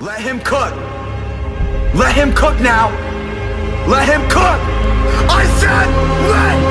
Let him cook. Let him cook now. Let him cook. I said let